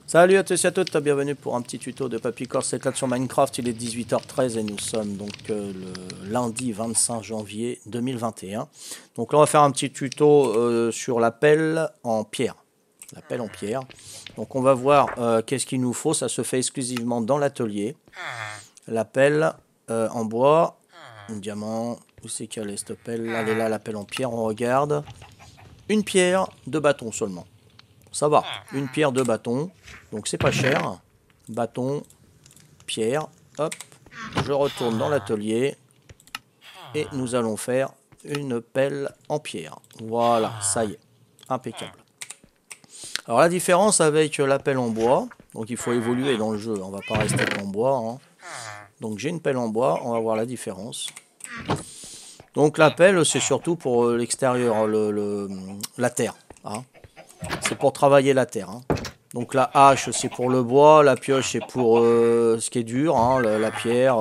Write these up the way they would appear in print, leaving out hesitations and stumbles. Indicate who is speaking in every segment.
Speaker 1: Salut à tous et à toutes, bienvenue pour un petit tuto de Papycore 4 sur Minecraft. Il est 18h13 et nous sommes donc le lundi 25 janvier 2021. Donc là on va faire un petit tuto sur la pelle en pierre. La pelle en pierre. Donc on va voir qu'est-ce qu'il nous faut, ça se fait exclusivement dans l'atelier. La pelle en bois, un diamant, où c'est qu'elle est cette pelle? Elle est là, la pelle en pierre, on regarde. Une pierre, 2 bâtons seulement. Ça va, une pierre, 2 bâtons, donc c'est pas cher. Bâton, pierre, hop, je retourne dans l'atelier et nous allons faire une pelle en pierre. Voilà, ça y est, impeccable. Alors la différence avec la pelle en bois, donc il faut évoluer dans le jeu, on va pas rester en bois. Hein. Donc j'ai une pelle en bois, on va voir la différence. Donc la pelle c'est surtout pour l'extérieur, la terre. Hein. C'est pour travailler la terre. Hein. Donc la hache, c'est pour le bois. La pioche, c'est pour ce qui est dur. Hein, la pierre,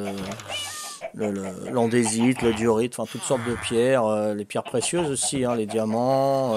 Speaker 1: l'andésite, le diorite, enfin toutes sortes de pierres. Les pierres précieuses aussi, hein, les diamants,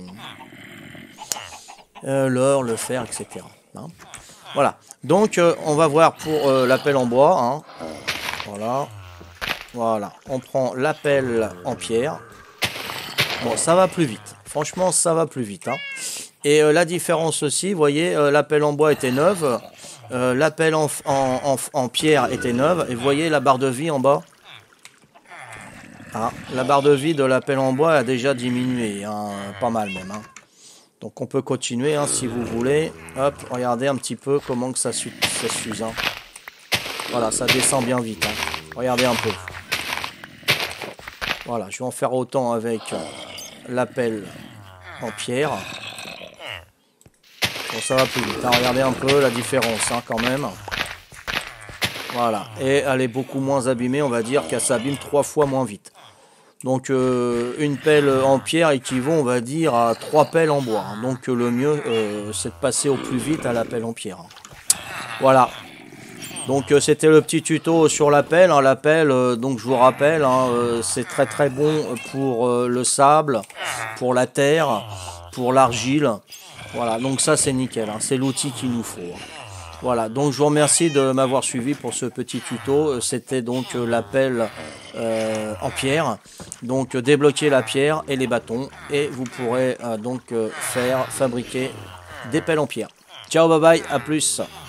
Speaker 1: l'or, le fer, etc. Hein. Voilà. Donc on va voir pour la pelle en bois. Hein. Voilà. Voilà. On prend la pelle en pierre. Bon, ça va plus vite. Franchement, ça va plus vite. Hein. Et la différence aussi, vous voyez, la pelle en bois était neuve, la pelle en pierre était neuve, et vous voyez la barre de vie en bas. Ah, la barre de vie de la pelle en bois a déjà diminué, hein, pas mal même. Hein. Donc on peut continuer hein, si vous voulez. Hop, regardez un petit peu comment que ça s'use. Hein. Voilà, ça descend bien vite. Hein. Regardez un peu. Voilà, je vais en faire autant avec la pelle en pierre. Bon, ça va plus vite. Hein. Regardez un peu la différence hein, quand même. Voilà. Et elle est beaucoup moins abîmée, on va dire qu'elle s'abîme 3 fois moins vite. Donc une pelle en pierre équivaut, on va dire, à 3 pelles en bois. Hein. Donc le mieux, c'est de passer au plus vite à la pelle en pierre. Hein. Voilà. Donc c'était le petit tuto sur la pelle. Hein. La pelle, donc je vous rappelle, hein, c'est très très bon pour le sable, pour la terre, pour l'argile. Voilà, donc ça c'est nickel, hein. C'est l'outil qu'il nous faut. Voilà, donc je vous remercie de m'avoir suivi pour ce petit tuto. C'était donc la pelle en pierre. Donc débloquer la pierre et les bâtons et vous pourrez donc fabriquer des pelles en pierre. Ciao, bye bye, à plus.